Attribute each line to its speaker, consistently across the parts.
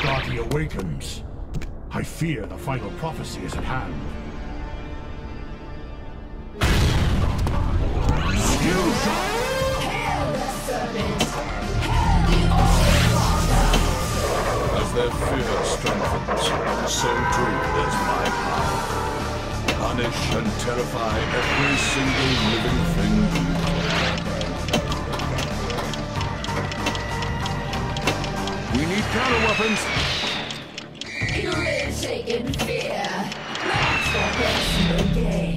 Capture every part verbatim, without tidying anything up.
Speaker 1: Asgardi awakens. I fear the final prophecy is at hand. Skill shot!
Speaker 2: Hail the serpent! Hail the Allfather!
Speaker 3: As their fear strengthens, so too does my power. Punish and terrify every single living thing you touch. We need counter weapons!
Speaker 2: You live shaken fear, not for personal gain.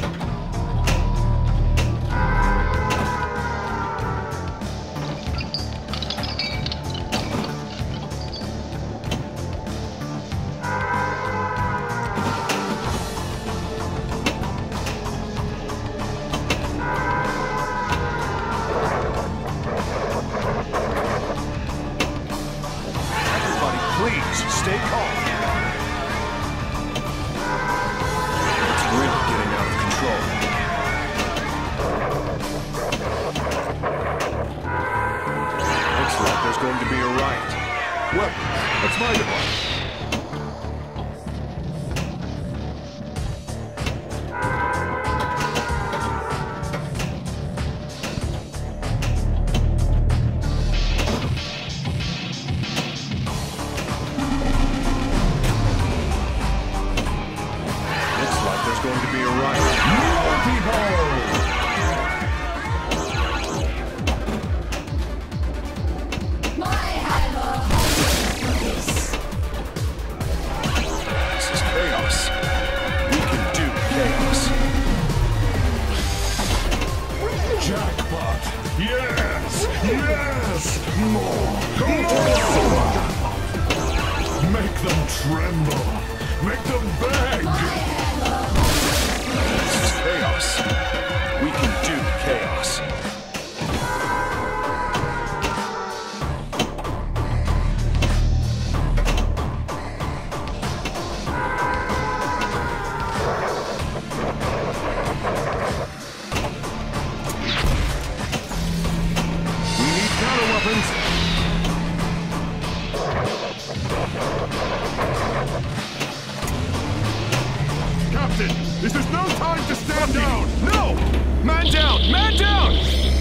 Speaker 3: Please, stay calm. It's really getting out of control. Looks like there's going to be a riot. Weapons, that's my device. There's going to be a riot.
Speaker 1: Multi-ball!
Speaker 2: My hammer this.
Speaker 3: This is chaos. We can do chaos.
Speaker 1: Jackpot! Yes! Yes! More! More! Make them tremble! Make them beg!
Speaker 3: This is chaos. We can do chaos. We need counter weapons. Captain, this is no time to stand down! No! Man down! Man down!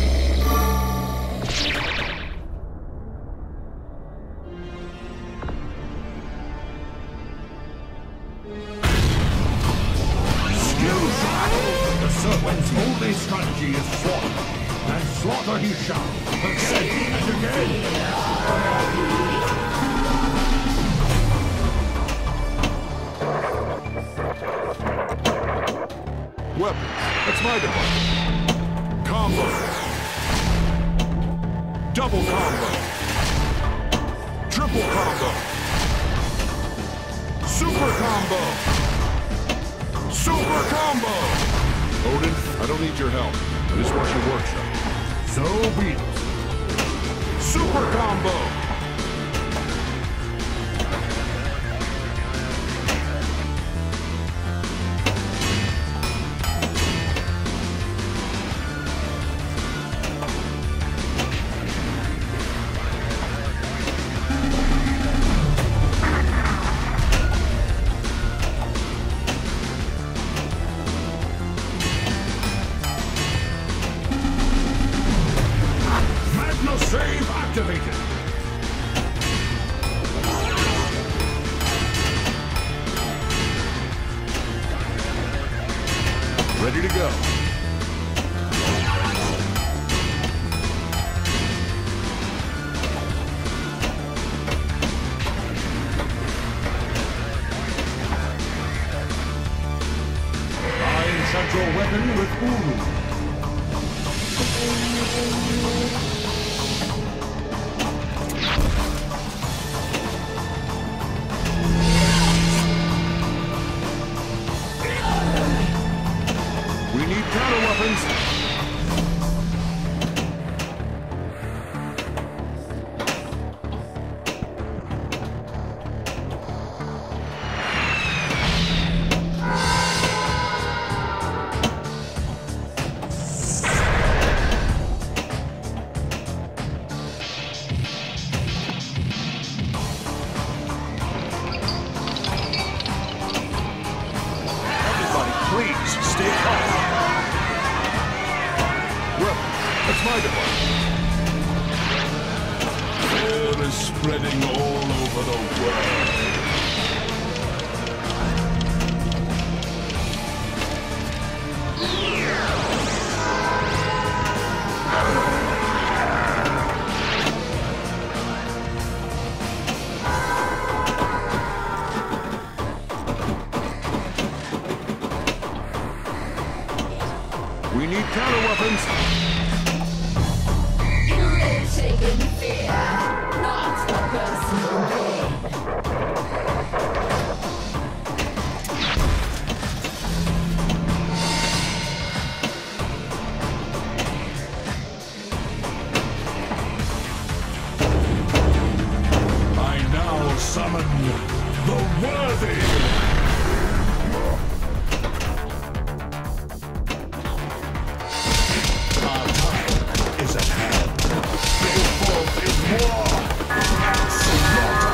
Speaker 1: Skill shot! The serpent's only strategy is slaughter. And slaughter he shall, again and again!
Speaker 3: Weapons. That's my device. Combo. Double combo. Triple combo. Super combo. Super combo. Odin, I don't need your help. I just want your workshop.
Speaker 1: So be it.
Speaker 3: Super combo.
Speaker 1: Save activated!
Speaker 3: Ready to go.
Speaker 1: Line central weapon with Uru.
Speaker 3: We need spreading all over the world.
Speaker 1: We need counter weapons.
Speaker 2: You live taking fear, not for personal gain.
Speaker 3: I now summon the worthy. Our time is at hand. Go forth in war and slaughter.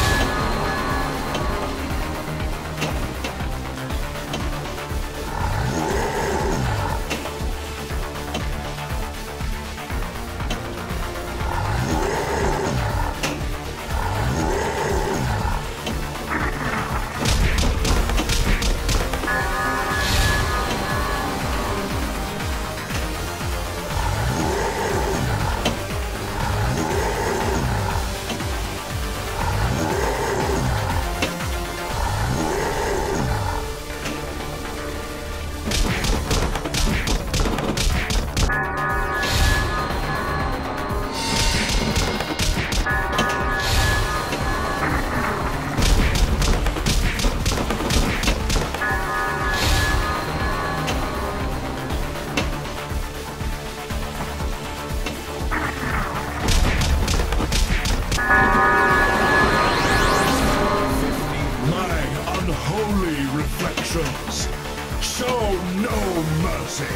Speaker 3: Unholy reflections. Show no mercy.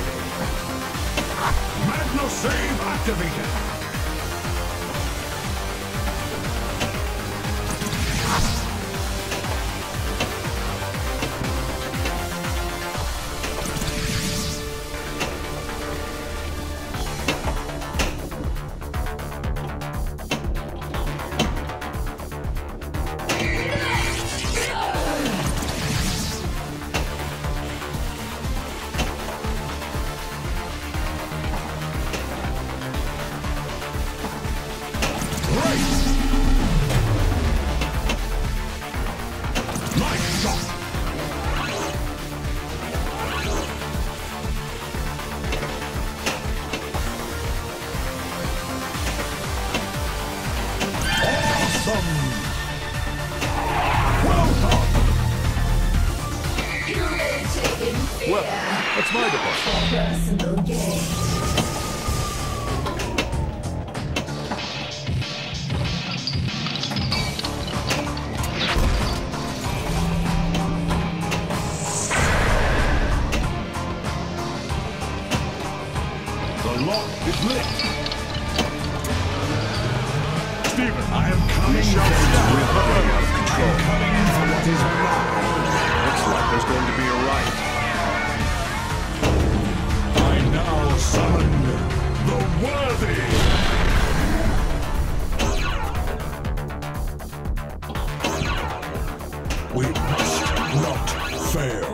Speaker 1: Magna Save activated.
Speaker 2: Well, that's my department. Personal gain.
Speaker 1: The lock is lit.
Speaker 3: Stephen, I am coming down.
Speaker 1: We're running out of control. I'm coming for what is mine. Looks like there's going to be a riot.
Speaker 3: I now summon the worthy. We must not fail.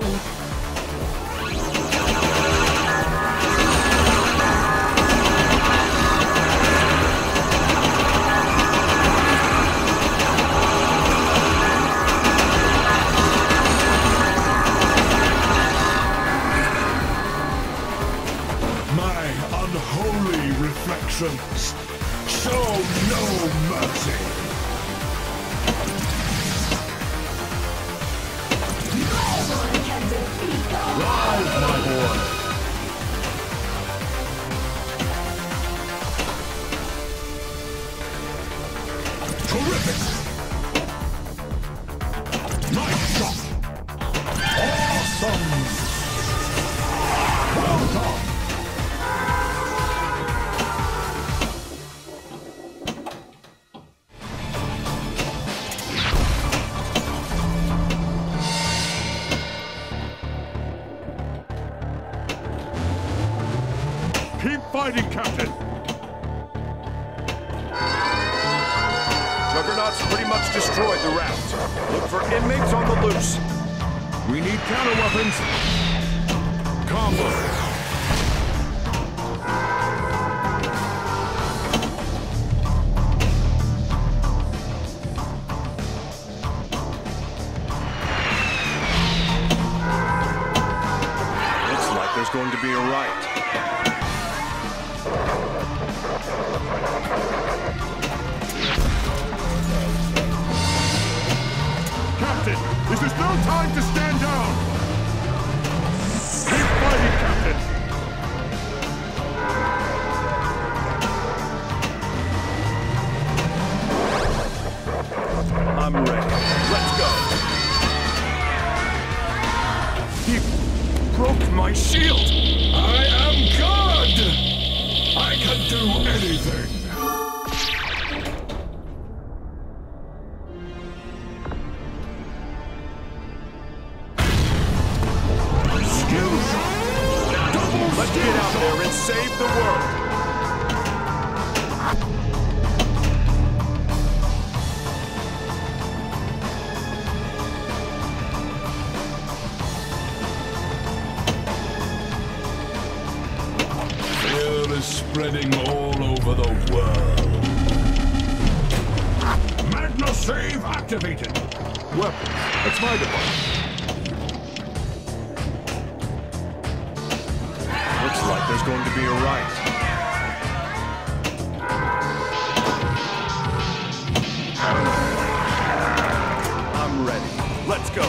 Speaker 3: Unholy reflections. Show no mercy.
Speaker 2: No one can defeat the
Speaker 1: Rise, my boy.
Speaker 3: Terrific. Nice shot.
Speaker 1: Awesome. Well done.
Speaker 3: Keep fighting, Captain.
Speaker 1: Juggernaut.
Speaker 4: bots pretty much destroyed the route. Look for inmates on the loose.
Speaker 1: We need counter weapons. Combo.
Speaker 4: Looks like there's going to be a riot.
Speaker 1: Captain, this is no time to stand down! Keep fighting, Captain!
Speaker 4: I'm ready. Let's go. He broke my shield!
Speaker 3: I am God! I can do anything!
Speaker 4: Let's get out there and save the world!
Speaker 3: Fear is spreading all over the world.
Speaker 1: Magna Save activated!
Speaker 4: Weapons. It's my department. Looks like there's going to be a riot. I'm ready. Let's go.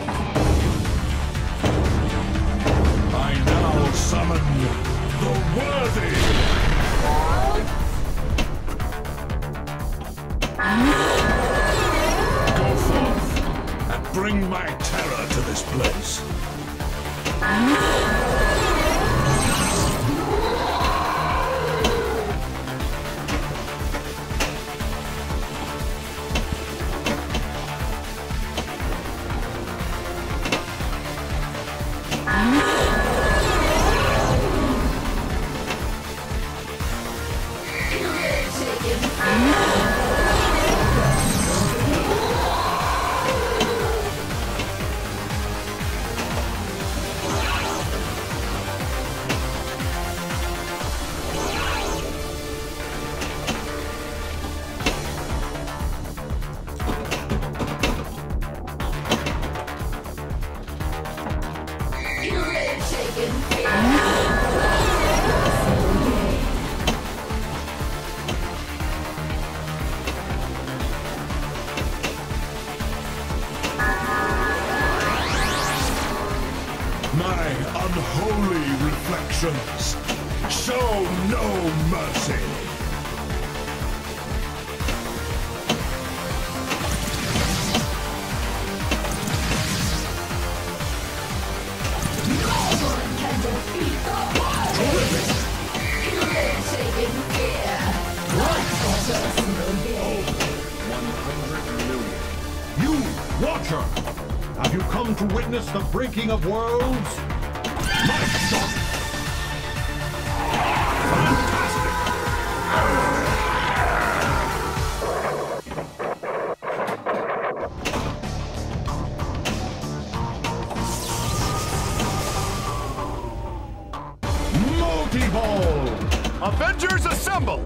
Speaker 3: I now summon the worthy. Go forth and bring my terror to this place. My unholy reflections show no mercy.
Speaker 1: You, Watcher! Have you come to witness the breaking of worlds? Nice shot! Fantastic! Multi-ball!
Speaker 4: Avengers assemble!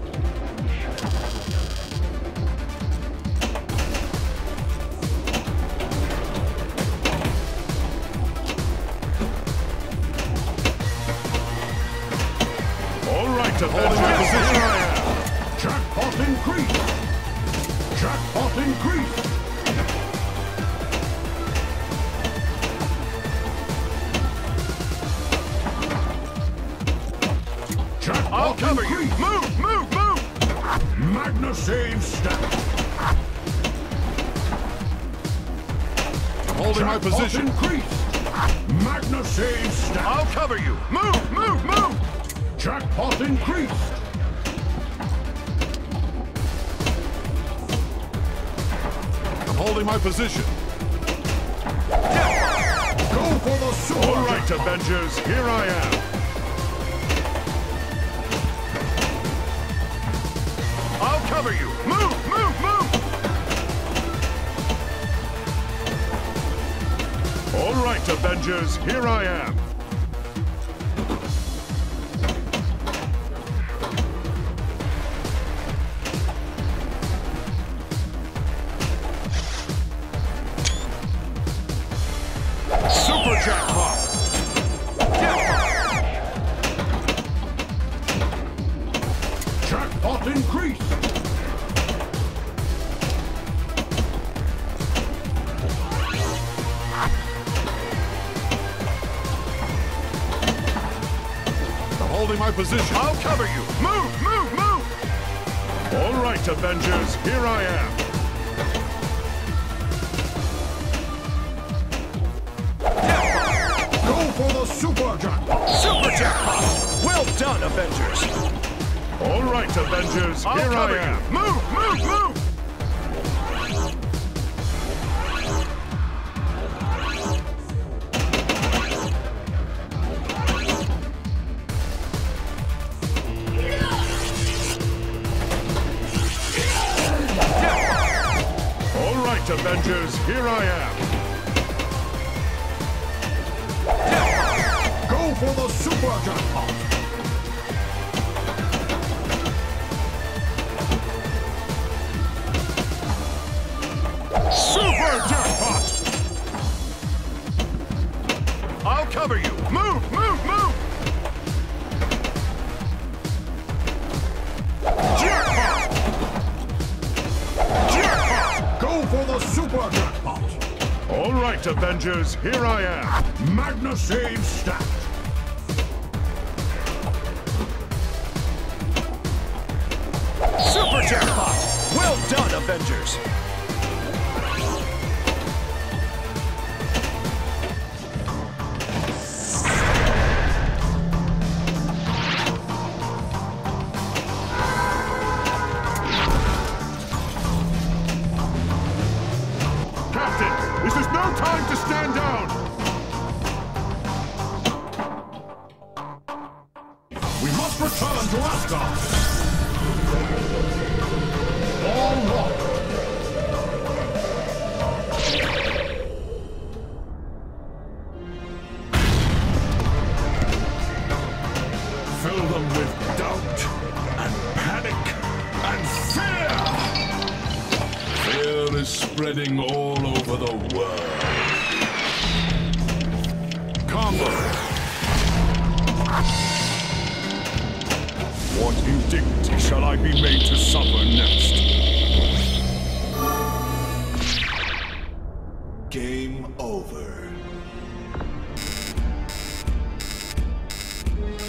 Speaker 4: To hold my position.
Speaker 1: Jackpot increased! Jackpot increased! Jackpot
Speaker 4: I'll cover
Speaker 1: increased.
Speaker 4: you! Move! Move! Move!
Speaker 1: Magna Save stat!
Speaker 4: Holding my
Speaker 1: Jackpot
Speaker 4: position.
Speaker 1: increased! Magna Save stat!
Speaker 4: I'll cover you! Move! Move! Move!
Speaker 1: Jackpot increased!
Speaker 4: I'm holding my position.
Speaker 1: Go for the super!
Speaker 4: All right, Avengers, here I am. I'll cover you. Move! Move! Move! right, Avengers, here I am. Super jackpot!
Speaker 1: Jackpot increased!
Speaker 4: I'm holding my position. I'll cover you. Move, move, move! All right, Avengers, here I am.
Speaker 1: Go for the super jackpot!
Speaker 4: Super jackpot! Well done, Avengers! All right, Avengers, I'll here I am. You. Move, move, move! All right, Avengers, here I am.
Speaker 1: Go for the super jackpot!
Speaker 4: Super jackpot! I'll cover you. Move, move, move! Jackpot! Jackpot!
Speaker 1: Go for the super jackpot!
Speaker 4: All right, Avengers, here I am.
Speaker 1: Magna save stat!
Speaker 4: Super jackpot! Well done, Avengers! Captain, this is no time to stand down!
Speaker 1: We must return to Asgard! All locked!
Speaker 3: Fill them with doubt and panic and fear! Fear is spreading all over the world.
Speaker 4: Combo! What indignity shall I be made to suffer next?
Speaker 3: Game over.